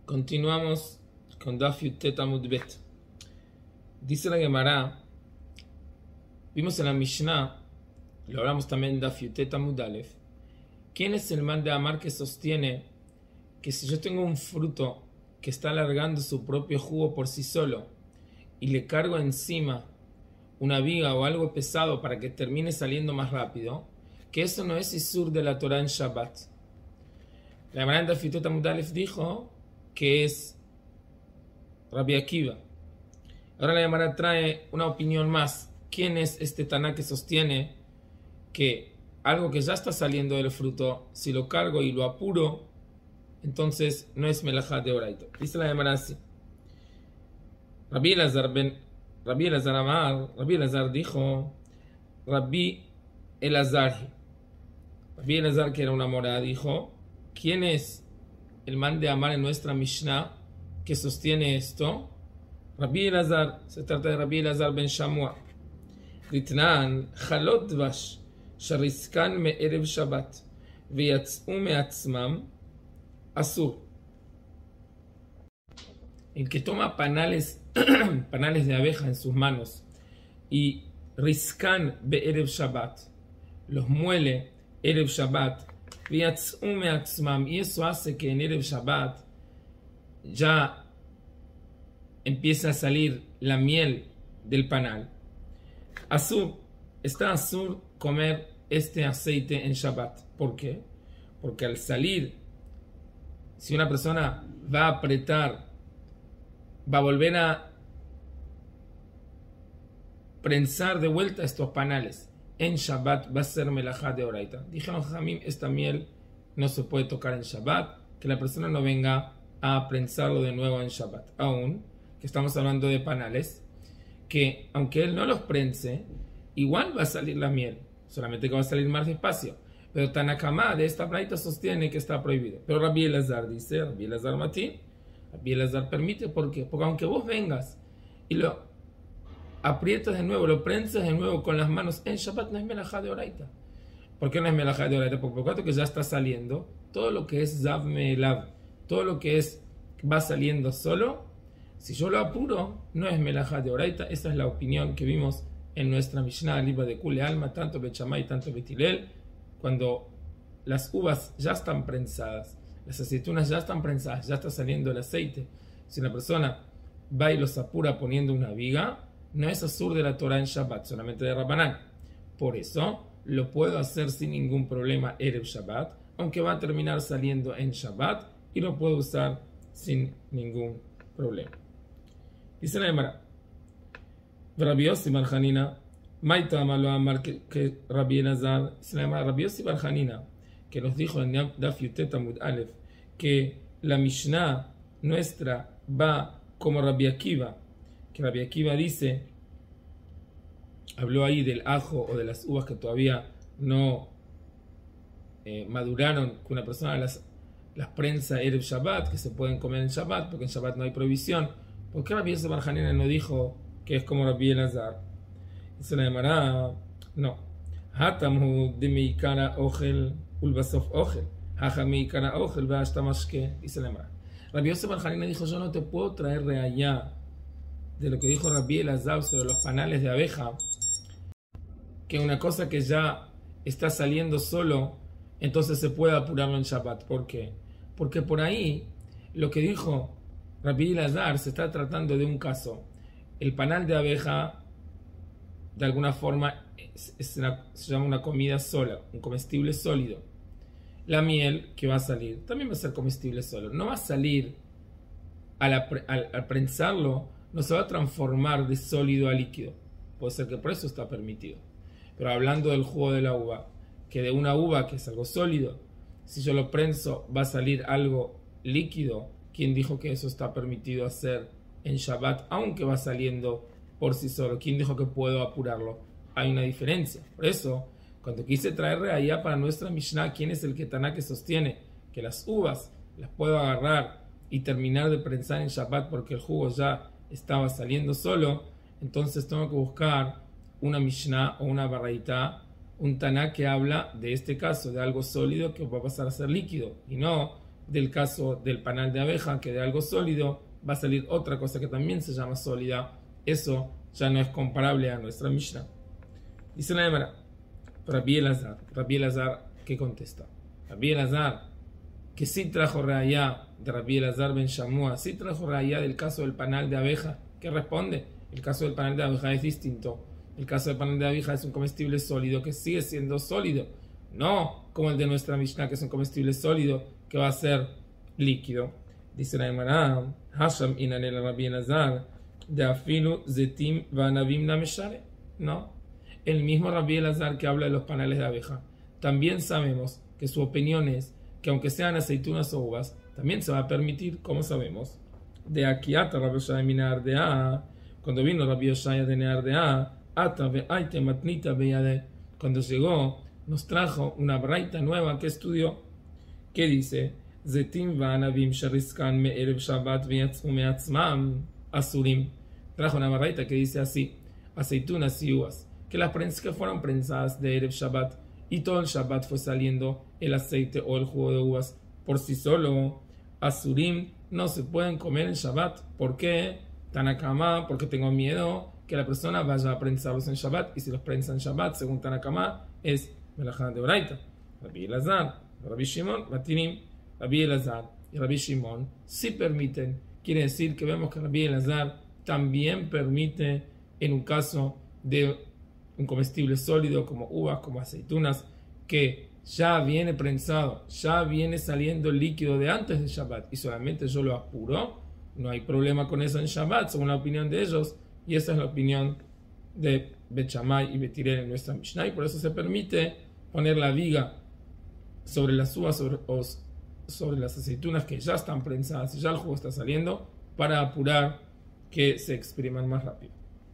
Continuamos con Daf Yutet Amud Bet. Dice la Gemara, vimos en la Mishnah, lo hablamos también en Daf Yutet Amud Alef, ¿quién es el man de Amar que sostiene que si yo tengo un fruto que está alargando su propio jugo por sí solo y le cargo encima una viga o algo pesado para que termine saliendo más rápido, que eso no es Isur de la Torah en Shabbat? La Gemara en Daf Yutet Amud Alef dijo que es Rabbi Akiva. Ahora la Gemara trae una opinión más. ¿Quién es este Taná que sostiene que algo que ya está saliendo del fruto, si lo cargo y lo apuro, entonces no es melajá de oraita? Dice la Gemara así. Rabbi Elazar dijo, Rabbi Elazar, que era una mora, dijo, ¿quién es el man de Amar en nuestra Mishnah que sostiene esto? Rabbi Elazar, se trata de Rabbi Elazar ben Shamua. Ritnan, Chalot Dvash, Shariskan me Erev Shabbat, Veyatz'u me'atzmam, Asur. El que toma panales de abeja en sus manos y Riskan be Erev Shabbat, los muele Erev Shabbat, y eso hace que en Erev Shabbat ya empieza a salir la miel del panal. Está asur comer este aceite en Shabbat. ¿Por qué? Porque al salir, si una persona va a apretar, va a volver a prensar de vuelta estos panales en Shabbat, va a ser melajá de oraita. Dijeron Jamim, esta miel no se puede tocar en Shabbat, que la persona no venga a prensarlo de nuevo en Shabbat. Aún que estamos hablando de panales, que aunque él no los prense, igual va a salir la miel, solamente que va a salir más despacio. Pero Tanakama de esta braita sostiene que está prohibido. Pero Rabbi Elazar dice, Rabbi Elazar Mati, Rabbi Elazar permite. ¿Por qué? Porque aunque vos vengas y lo aprietas de nuevo, lo prensas de nuevo con las manos en Shabbat, no es melajá de oraita. ¿Por qué no es melajá de oraita? Porque por cuanto que ya está saliendo, todo lo que es zav me'elav, todo lo que es va saliendo solo, si yo lo apuro, no es melajá de oraita. Esa es la opinión que vimos en nuestra Mishnah, Liba de Kule Alma, tanto Bet Shammai, tanto Bet Hillel, cuando las uvas ya están prensadas, las aceitunas ya están prensadas, ya está saliendo el aceite. Si una persona va y los apura poniendo una viga, no es asur de la Torah en Shabbat, solamente de Rabbanán. Por eso lo puedo hacer sin ningún problema Erev Shabbat, aunque va a terminar saliendo en Shabbat, y lo puedo usar sin ningún problema. Dice la Gemara, Rabbi Yossi bar Hanina, Maita malo amar que Rabbi Elazar. Dice la Gemara, Rabbi Yossi bar Hanina, que nos dijo en Daf Yutet Amud Alef, que la Mishnah nuestra va como Rabbi Akiva, que Rabbi Akiva dice, habló ahí del ajo o de las uvas que todavía no maduraron, que una persona las prensa Erev Shabbat, que se pueden comer en Shabbat, porque en Shabbat no hay prohibición. ¿Por qué Rabbi Yossi bar Hanina no dijo que es como Rabbi Elazar? Dice la Gemara, no. Hatamhu de meikara ochel ulbasof ochel. Haja meikara ochel ve'ashtamashke. Dice la Gemara. Rabbi Yossi bar Hanina dijo, yo no te puedo traer de allá de lo que dijo Rabbi Elazar sobre los panales de abeja, que una cosa que ya está saliendo solo, entonces se puede apurarlo en Shabbat. ¿Por qué? Porque por ahí lo que dijo Rabbi Elazar se está tratando de un caso. El panal de abeja, de alguna forma, se llama una comida sola, un comestible sólido. La miel que va a salir también va a ser comestible solo. No va a salir, al prensarlo, no se va a transformar de sólido a líquido. Puede ser que por eso está permitido. Pero hablando del jugo de la uva, que de una uva que es algo sólido, si yo lo prenso va a salir algo líquido, ¿quién dijo que eso está permitido hacer en Shabbat, aunque va saliendo por sí solo? ¿Quién dijo que puedo apurarlo? Hay una diferencia. Por eso, cuando quise traer allá para nuestra Mishnah, ¿quién es el Taná que sostiene que las uvas las puedo agarrar y terminar de prensar en Shabbat porque el jugo ya estaba saliendo solo? Entonces tengo que buscar una Mishnah o una Baraita, un Taná que habla de este caso, de algo sólido que va a pasar a ser líquido, y no del caso del panal de abeja, que de algo sólido va a salir otra cosa que también se llama sólida. Eso ya no es comparable a nuestra Mishnah. Dice la Gemara, Rabbi Elazar, ¿qué contesta? Rabbi Elazar, que sí trajo reayá de Rabbi Elazar ben Shamua, sí trajo reayá del caso del panal de abeja. ¿Qué responde? El caso del panal de abeja es distinto. El caso del panal de abeja es un comestible sólido que sigue siendo sólido, no como el de nuestra Mishnah, que es un comestible sólido que va a ser líquido. Dice la Gemara, Hasham inanel Rabbi Elazar de afilu zetim vanavim nameshare. No, el mismo Rabbi Elazar que habla de los panales de abeja, también sabemos que su opinión es que aunque sean aceitunas o uvas, también se va a permitir, como sabemos, de Akiata Rabbi Yoshaya de Neardea, cuando vino Rabbi Yoshaya de Neardea, Ata ve'aite matnita beyade, cuando llegó, nos trajo una braita nueva que estudió, que dice, Zetim va'anavim sheriskan me'erev Shabbat ve'yatzmu me'atzmam asurim. Trajo una braita que dice así, aceitunas y uvas, que las que fueron prensadas de Erev Shabbat, y todo el Shabbat fue saliendo el aceite o el jugo de uvas por sí solo. Asurim no se pueden comer en Shabbat. ¿Por qué? Tanakama, porque tengo miedo que la persona vaya a prensarlos en Shabbat, y si los prensa en Shabbat, según Tanakama, es melajá de oraita. Rabbi Elazar, Rabbi Shimon, Matinim, Rabbi Elazar y Rabbi Shimon sí permiten. Quiere decir que vemos que Rabbi Elazar también permite en un caso de un comestible sólido como uvas, como aceitunas, que ya viene prensado, ya viene saliendo el líquido de antes de Shabbat y solamente yo lo apuro, no hay problema con eso en Shabbat, según la opinión de ellos, y esa es la opinión de Bet Shammai y Bet Hillel en nuestra Mishnah, y por eso se permite poner la viga sobre las uvas o sobre las aceitunas que ya están prensadas y ya el jugo está saliendo, para apurar que se expriman más rápido.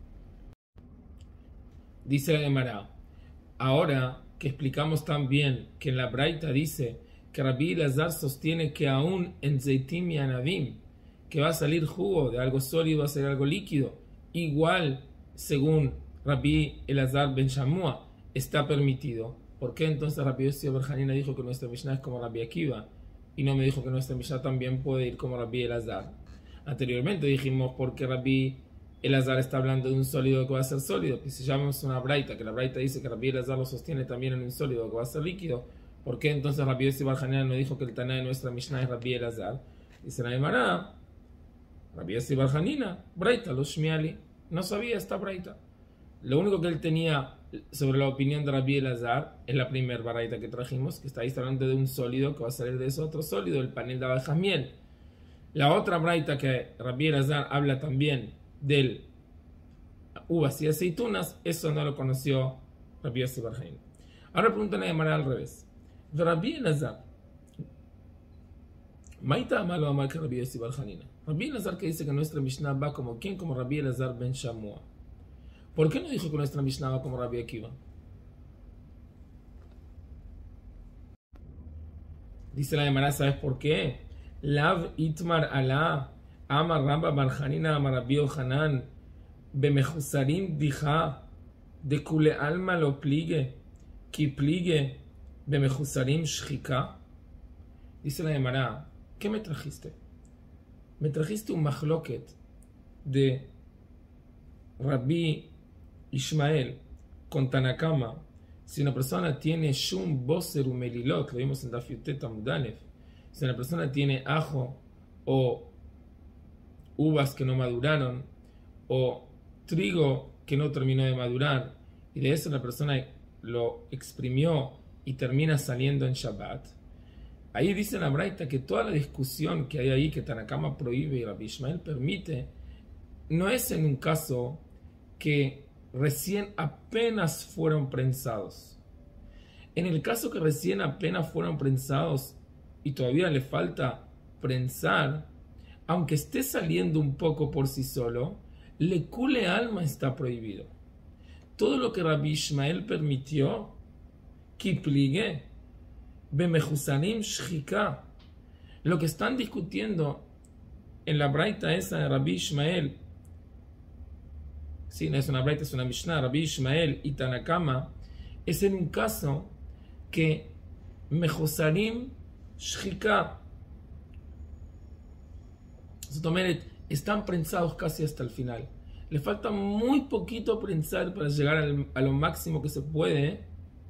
Dice la Gemara, ahora que explicamos también que en la Braita dice que Rabbi Elazar sostiene que aún en Zeitim y Anavim, que va a salir jugo de algo sólido, va a ser algo líquido, igual según Rabbi Elazar ben Shamua está permitido. ¿Por qué entonces Rabbi Yossi bar Hanina dijo que nuestra Mishnah es como Rabbi Akiva y no me dijo que nuestra Mishnah también puede ir como Rabbi Elazar? Anteriormente dijimos porque Rabbi Elazar está hablando de un sólido que va a ser sólido, y si llamamos una braita, que la braita dice que Rabbi Elazar lo sostiene también en un sólido que va a ser líquido, ¿por qué entonces Rabbi Yossi bar Hanina no dijo que el Taná de nuestra Mishnah es Rabbi Elazar? Dice la Gemara, Rabbi Yossi bar Hanina, braita, lo shmiali, no sabía esta braita. Lo único que él tenía sobre la opinión de Rabbi Elazar es la primera braita que trajimos, que está ahí hablando de un sólido que va a salir de ese otro sólido, el panel de abejas miel. La otra braita que Rabbi Elazar habla también del uvas y aceitunas, eso no lo conoció Rabbi Yossi bar Hanina. Ahora preguntan de manera al revés. Rabbi Elazar, Maita malo amar que Rabbi Yossi bar Hanina. Rabbi Elazar que dice que nuestra Mishnah va como ¿quién? Como Rabbi Elazar ben Shamua. ¿Por qué no dijo que nuestra Mishnah va como Rabbi Akiva? Dice la Gemara, ¿sabes por qué? Lav itmar ala amar Rabba bar Hanina amar Rabbi Yohanan bemechusarim dija de kule alma lo pligue ki pligue bemechusarim shchika. Dice la Gemara, ¿qué me trajiste? Me trajiste un machloket de Rabbi Ishmael con Tanakama. Si una persona tiene shum, boser u melilot, lo vimos en Daf Yutet Amud Aleph, si una persona tiene ajo o uvas que no maduraron o trigo que no terminó de madurar y de eso la persona lo exprimió y termina saliendo en Shabbat, ahí dice la Braita que toda la discusión que hay ahí que Tanakama prohíbe y Rabbi Ishmael permite no es en un caso que recién apenas fueron prensados. En el caso que recién apenas fueron prensados y todavía le falta prensar, aunque esté saliendo un poco por sí solo, le kule alma está prohibido. Todo lo que Rabbi Ishmael permitió, kipligue, bemechusanim shchika, lo que están discutiendo en la braita esa de Rabbi Ishmael, sí, no es una braita, es una Mishnah, Rabbi Ishmael y Tanakama, es en un caso que mechusarim shchika, Zotomeret, están prensados casi hasta el final. Le falta muy poquito prensar para llegar a lo máximo que se puede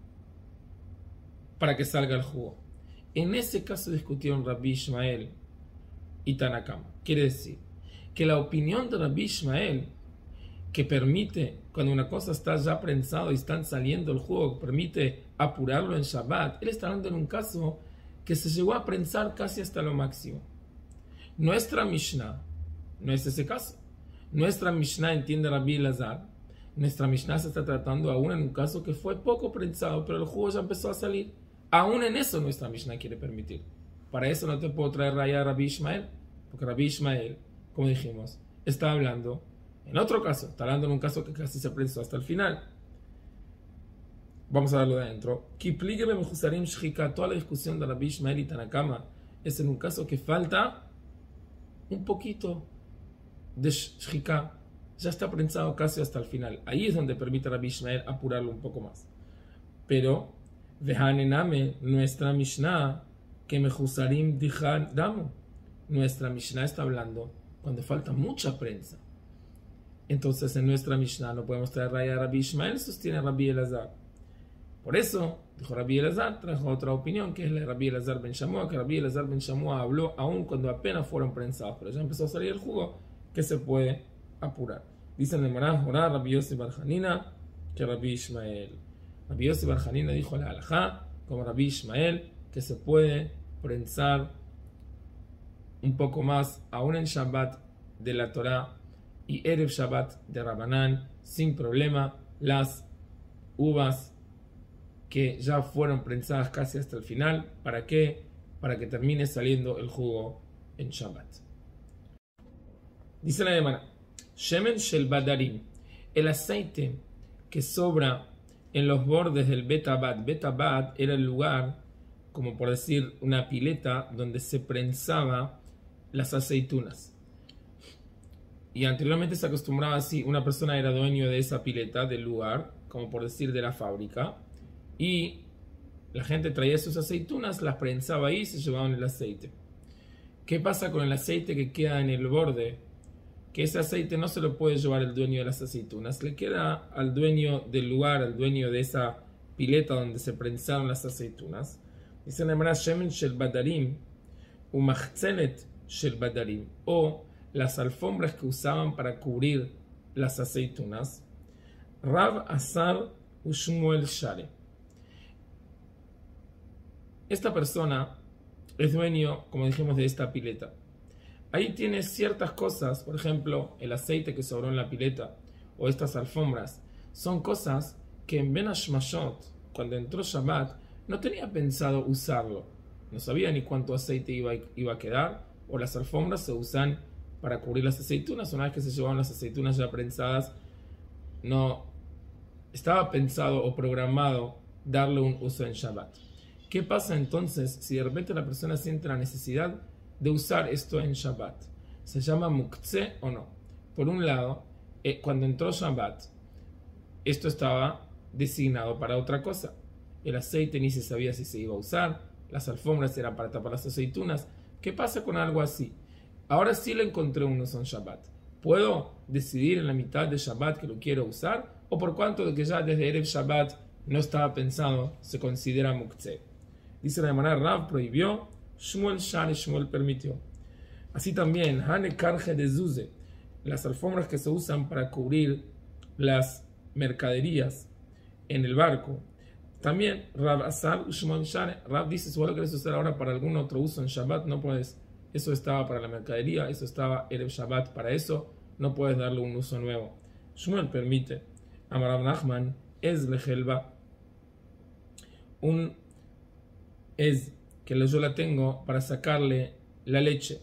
para que salga el jugo. En ese caso discutieron Rabbi Ishmael y Tanakama. Quiere decir que la opinión de Rabbi Ishmael, que permite, cuando una cosa está ya prensado y están saliendo el jugo, permite apurarlo en Shabbat, él está hablando en un caso que se llegó a prensar casi hasta lo máximo. Nuestra Mishnah no es ese caso. Nuestra Mishnah entiende Rabbi Elazar. Nuestra Mishnah se está tratando aún en un caso que fue poco prensado, pero el jugo ya empezó a salir. Aún en eso nuestra Mishnah quiere permitir. Para eso no te puedo traer raya a Rabbi Ishmael, porque Rabbi Ishmael, como dijimos, está hablando en otro caso, está hablando en un caso que casi se prensó hasta el final. Vamos a darlo de adentro. Toda la discusión de Rabbi Ishmael y Tanakama es en un caso que falta un poquito de shchika, ya está prensado casi hasta el final. Ahí es donde permite a Rabbi Ishmael apurarlo un poco más. Pero Vehanename, nuestra Mishnah, que mejusarim dijan damo. Nuestra Mishnah está hablando cuando falta mucha prensa. Entonces en nuestra Mishnah no podemos traer raya a Rabbi Ishmael, sostiene Rabbi Elazar. Por eso, dijo Rabbi Elazar, trajo otra opinión, que es la de Rabbi Elazar ben Shamua, que Rabbi Elazar ben Shamua habló aún cuando apenas fueron prensados, pero ya empezó a salir el jugo, que se puede apurar. Dicen en Mará, Rabbi Yossi bar Hanina, que Rabbi Ishmael. Rabbi Yossi bar Hanina dijo la halajá, como Rabbi Ishmael, que se puede prensar un poco más, aún en Shabbat de la Torah y Erev Shabbat de Rabanán, sin problema, las uvas que ya fueron prensadas casi hasta el final. ¿Para qué? Para que termine saliendo el jugo en Shabbat. Dice la Gemara, Shemen shel badarim, el aceite que sobra en los bordes del Betabad. Betabad era el lugar, como por decir, una pileta donde se prensaba las aceitunas. Y anteriormente se acostumbraba así, una persona era dueño de esa pileta, del lugar, como por decir, de la fábrica, y la gente traía sus aceitunas, las prensaba ahí y se llevaban el aceite. ¿Qué pasa con el aceite que queda en el borde? Que ese aceite no se lo puede llevar el dueño de las aceitunas, le queda al dueño del lugar, al dueño de esa pileta donde se prensaron las aceitunas. Dice la Gemara, Shemen shel badarim umachzelet shel badarim, o las alfombras que usaban para cubrir las aceitunas. Rav Asar ushmuel Share. Esta persona es dueño, como dijimos, de esta pileta. Ahí tiene ciertas cosas, por ejemplo, el aceite que sobró en la pileta o estas alfombras. Son cosas que en Ben Hashmashot, cuando entró Shabbat, no tenía pensado usarlo. No sabía ni cuánto aceite iba a quedar, o las alfombras se usan para cubrir las aceitunas. Una vez que se llevaban las aceitunas ya prensadas, no estaba pensado o programado darle un uso en Shabbat. ¿Qué pasa entonces si de repente la persona siente la necesidad de usar esto en Shabbat? ¿Se llama muktzeh o no? Por un lado, cuando entró Shabbat, esto estaba designado para otra cosa. El aceite ni se sabía si se iba a usar, las alfombras eran para tapar las aceitunas. ¿Qué pasa con algo así? Ahora sí le encontré un uso en Shabbat. ¿Puedo decidir en la mitad de Shabbat que lo quiero usar? ¿O por cuanto de que ya desde Erev Shabbat no estaba pensado, se considera muktzeh? Dice la Gemara, Rav prohibió, Shmuel Share, Shmuel permitió. Así también, Hane Karje de Zuze, las alfombras que se usan para cubrir las mercaderías en el barco. También, Rav Asar, Shmuel Share, Rav dice, si vos lo querés usar ahora para algún otro uso en Shabbat, no puedes. Eso estaba para la mercadería, eso estaba Erev Shabbat para eso, no puedes darle un uso nuevo. Shmuel permite. Amar Nachman, es lejelba, un es que yo la tengo para sacarle la leche.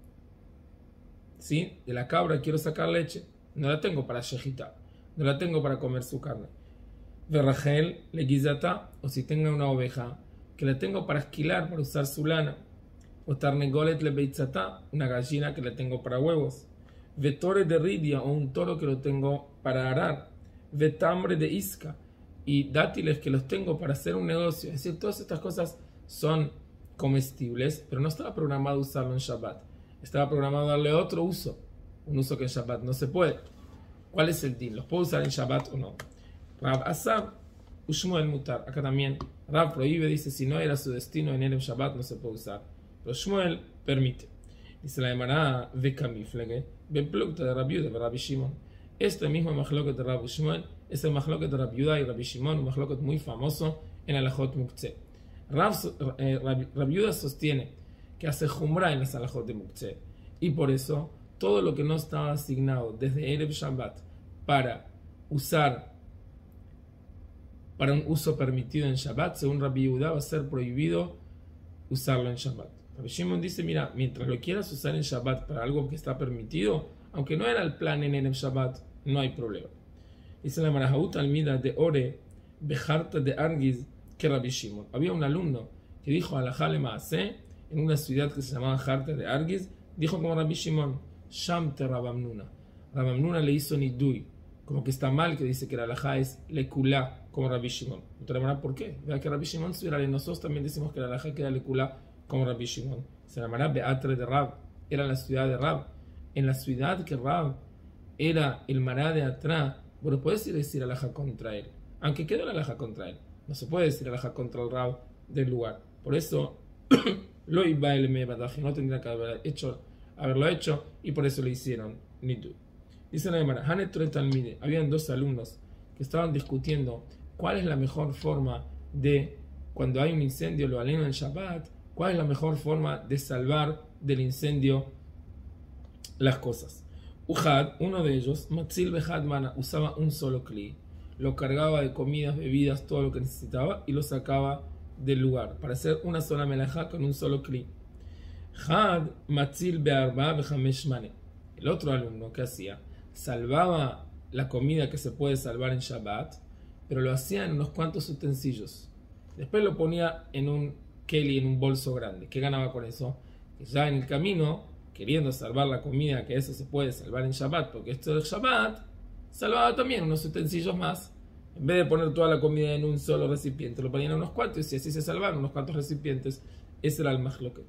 ¿Sí? De la cabra quiero sacar leche. No la tengo para shejita. No la tengo para comer su carne. Verrajel le guizata, o si tengo una oveja, que la tengo para esquilar, para usar su lana. O tarnegolet le beitzata, una gallina que la tengo para huevos. Vetore de ridia, o un toro que lo tengo para arar. Vetambre de isca, y dátiles que los tengo para hacer un negocio. Es decir, todas estas cosas son comestibles, pero no estaba programado usarlo en Shabbat. estaba programado darle otro uso, un uso que en Shabbat no se puede. ¿Cuál es el din? ¿Los puedo usar en Shabbat o no? Rav Asar Ushmuel Mutar. Acá también Rav prohíbe, dice, si no era su destino en Erev Shabbat no se puede usar. Pero Shmuel permite. Dice la Gemara Vekamiflege Beplukta de Rabbi Yehuda de Rabbi Shimon. Este mismo Mahloket de Rabbi Shmuel es el Mahloket de Rabbi Yehuda y Rabbi Shimon, un Mahloket muy famoso en Alajot Muktzeh. Rabbi Yehuda sostiene que hace Jumra en las Alajot de Muktzeh, y por eso todo lo que no estaba asignado desde Erev Shabbat para usar para un uso permitido en Shabbat, según Rabbi Yehuda va a ser prohibido usarlo en Shabbat. Rabbi Shimon dice, mira, mientras lo quieras usar en Shabbat para algo que está permitido, aunque no era el plan en Erev Shabbat, no hay problema. Dice la Marahaut Almida de Ore Bejarta de Argiz que Rabbi Shimon. Había un alumno que dijo Alajá le Maaseh en una ciudad que se llamaba Jarta de Argiz, dijo como Rabbi Shimon, Sham te Rabamnuna. Rabamnuna le hizo nidui, como que está mal que dice que la alajá es lekulá como Rabbi Shimon. Entonces, ¿por qué? Vea que Rabbi Shimon estuviera, nosotros también decimos que la alajá queda lekulá como Rabbi Shimon. Se llamará Beatre de Rab, era la ciudad de Rab. En la ciudad que Rab era el mará de atrás, bueno, puedes decir alajá contra él, aunque quedó la alajá contra él. No se puede decir alajá contra el Rab del lugar. Por eso, lo iba el mebadaje, no tendría que haberlo hecho, y por eso le hicieron nidu. Dice la Gemara, habían dos alumnos que estaban discutiendo cuál es la mejor forma de, cuando hay un incendio, lo aleno en Shabbat, cuál es la mejor forma de salvar del incendio las cosas. Uhad, uno de ellos, Matzil Behad Mana, usaba un solo kli, lo cargaba de comidas, bebidas, todo lo que necesitaba y lo sacaba del lugar para hacer una sola melajá con un solo kli. Had Matzil Be'arba Behamesh Mane. El otro alumno, ¿qué hacía? Salvaba la comida que se puede salvar en Shabbat, pero lo hacía en unos cuantos utensilios. Después lo ponía en un keli, en un bolso grande. ¿Qué ganaba con eso? Que ya en el camino, queriendo salvar la comida, que eso se puede salvar en Shabbat, porque esto es Shabbat, salvaba también unos utensilios más. En vez de poner toda la comida en un solo recipiente, lo ponían en unos cuantos y así se salvaban unos cuantos recipientes. Ese era el Mahloket.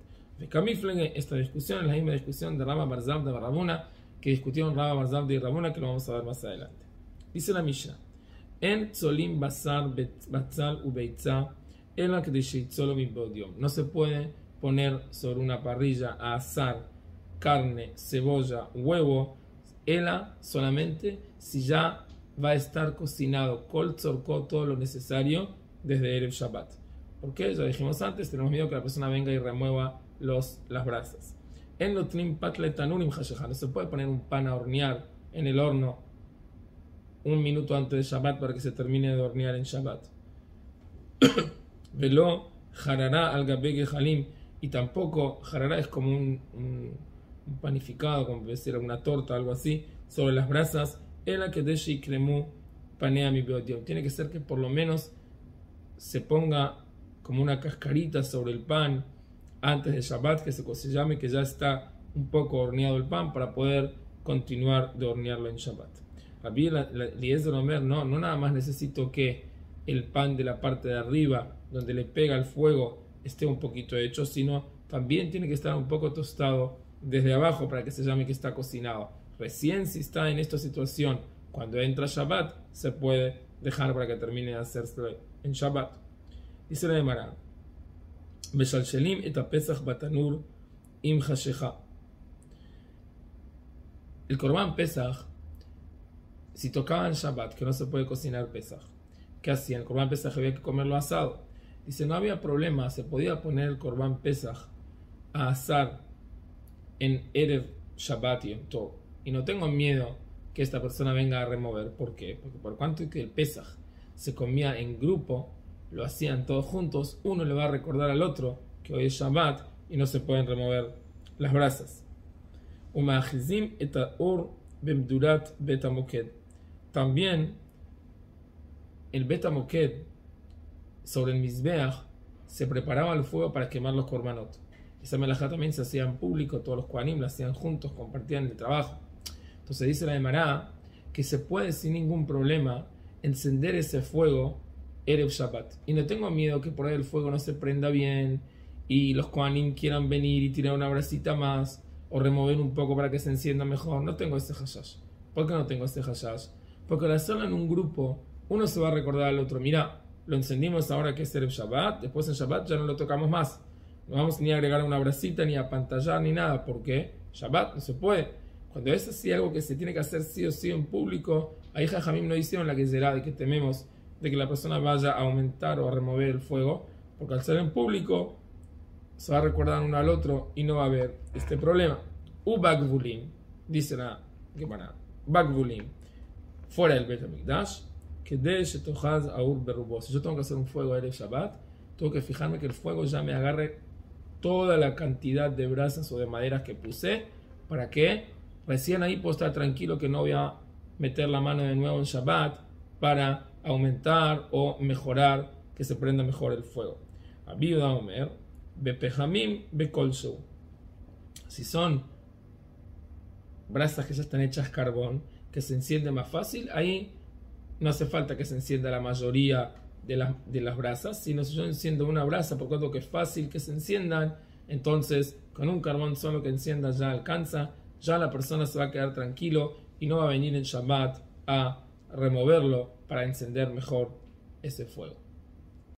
Esta discusión es la misma discusión de Rama Barzab de Barrabuna, que discutieron Rama Barzab de Rabuna, que lo vamos a ver más adelante. Dice la Mishnah, En tzolim basar batzal ubeitza ela kedesheitzolo mibodiom. No se puede poner sobre una parrilla a asar carne, cebolla, huevo, ela solamente si ya va a estar cocinado, kol tzorko, todo lo necesario desde Erev Shabbat. ¿Por qué? Ya dijimos antes, tenemos miedo que la persona venga y remueva las brasas. En lotlim patle tanurim hashecha, no se puede poner un pan a hornear en el horno un minuto antes de Shabbat para que se termine de hornear en Shabbat. Velo jarará al gabege halim, y tampoco jarará es como un panificado, como decir una torta, algo así, sobre las brasas. En la que deshi cremu panea mi beodium. Tiene que ser que por lo menos se ponga como una cascarita sobre el pan antes de Shabbat, que se llame que ya está un poco horneado el pan para poder continuar de hornearlo en Shabbat. Rabbi Eliezer Omer, no nada más necesito que el pan de la parte de arriba, donde le pega el fuego, esté un poquito hecho, sino también tiene que estar un poco tostado desde abajo para que se llame que está cocinado. Recién si está en esta situación, cuando entra Shabbat, se puede dejar para que termine de hacerse en Shabbat. Dice la Gemara, Beshalshelim et apesach batanur im hashecha. El Korban Pesach, si tocaba en Shabbat, que no se puede cocinar Pesach, ¿qué hacían? El Korban Pesach había que comerlo asado. Dice, no había problema, se podía poner el Korban Pesach a asar en Erev Shabbat y en todo. Y no tengo miedo que esta persona venga a remover. ¿Por qué? Porque por cuanto que el Pesach se comía en grupo, lo hacían todos juntos, uno le va a recordar al otro que hoy es Shabbat y no se pueden remover las brasas. También el Bet HaMoked, sobre el Mizbeach, se preparaba el fuego para quemar los korbanot. Esa melajá también se hacía en público, todos los kohanim la hacían juntos, compartían el trabajo. Entonces dice la Gemara que se puede sin ningún problema encender ese fuego Erev Shabbat. Y no tengo miedo que por ahí el fuego no se prenda bien y los kohanim quieran venir y tirar una brasita más, o remover un poco para que se encienda mejor. No tengo ese hashash. ¿Por qué no tengo ese hashash? Porque al hacerlo en un grupo, uno se va a recordar al otro, mira, lo encendimos ahora que es el Shabbat, después en Shabbat ya no lo tocamos más. No vamos ni a agregar una bracita, ni a pantallar, ni nada, porque Shabbat no se puede. Cuando es así algo que se tiene que hacer sí o sí en público, ahí Jajamim no hicieron la que será de que tememos de que la persona vaya a aumentar o a remover el fuego, porque al ser en público se va a recordar uno al otro y no va a haber este problema. Ubagvulim, dice la Gemara, Bagvulim, fuera del Bet HaMikdash, que de Shetohaz Aur Berubo. Si yo tengo que hacer un fuego de Shabbat, tengo que fijarme que el fuego ya me agarre toda la cantidad de brasas o de maderas que puse, para que recién ahí puedo estar tranquilo que no voy a meter la mano de nuevo en Shabbat para aumentar o mejorar que se prenda mejor el fuego. Abiuda Omer, Bepejamim, Bekolshu. Si son brasas que ya están hechas carbón, que se enciende más fácil, ahí no hace falta que se encienda la mayoría de las brasas, sino si yo enciendo una brasa, por cuanto que es fácil que se enciendan, entonces con un carbón solo que encienda ya alcanza, ya la persona se va a quedar tranquilo y no va a venir en Shabbat a removerlo para encender mejor ese fuego.